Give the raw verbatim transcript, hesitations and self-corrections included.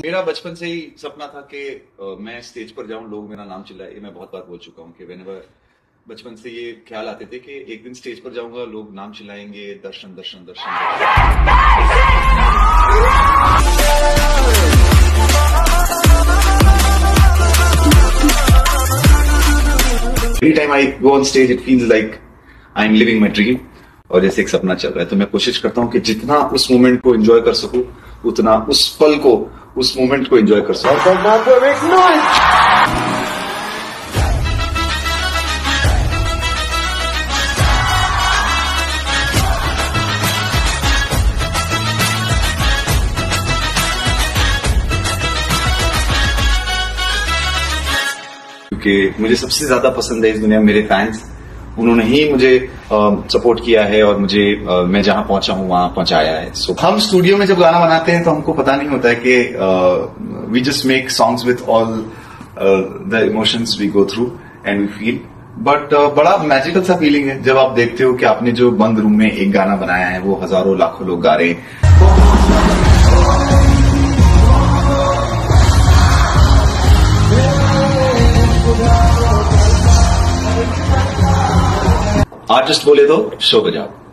मेरा बचपन से ही सपना था कि मैं स्टेज पर जाऊं, लोग मेरा नाम चिल्लाए। ये मैं बहुत बार बोल चुका हूं कि व्हेनेवर बचपन से ये ख्याल आते थे कि एक दिन स्टेज पर जाऊंगा, लोग नाम चिल्लाएंगे, Darshan Darshan Darshan, every time I go on stage it feels like I am living my dream. और जैसे एक सपना चल रहा है तो मैं कोशिश करता हूं कि जितना उस मोमेंट को एंजॉय कर सकूं, उतना उस पल को, उस मोमेंट को एंजॉय कर सकूं। क्योंकि मुझे सबसे ज्यादा पसंद है इस दुनिया में मेरे फैंस। उन्होंने ही मुझे सपोर्ट किया है और मुझे आ, मैं जहां पहुंचा हूं वहां पहुंचाया है। सो so, हम स्टूडियो में जब गाना बनाते हैं तो हमको पता नहीं होता है कि we just make songs with all the emotions we go through and we feel. But बड़ा मैजिकल सा फीलिंग है जब आप देखते हो कि आपने जो बंद रूम में एक गाना बनाया है वो हजारों लाखों लोग गा रहे हैं। आर्टिस्ट बोले तो शो बजाओ।